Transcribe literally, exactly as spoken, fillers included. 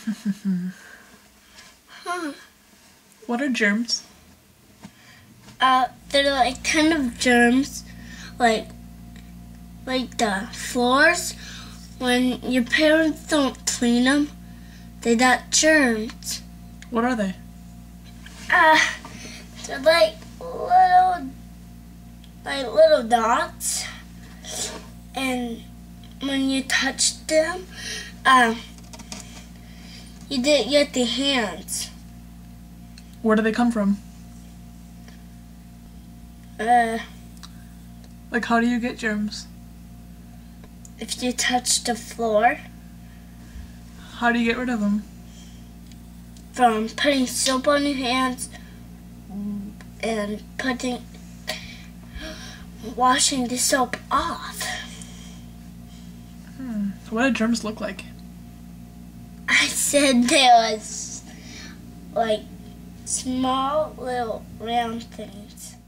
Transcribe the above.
Huh. What are germs? Uh, they're like kind of germs, like like the floors. When your parents don't clean them, they got germs. What are they? Uh, they're like little, like little dots, and when you touch them, um, you didn't get the hands. Where do they come from? Uh, Like, how do you get germs? if you touch the floor, How do you get rid of them? from putting soap on your hands and putting, washing the soap off. Hmm. What do germs look like? I said there was like small little round things.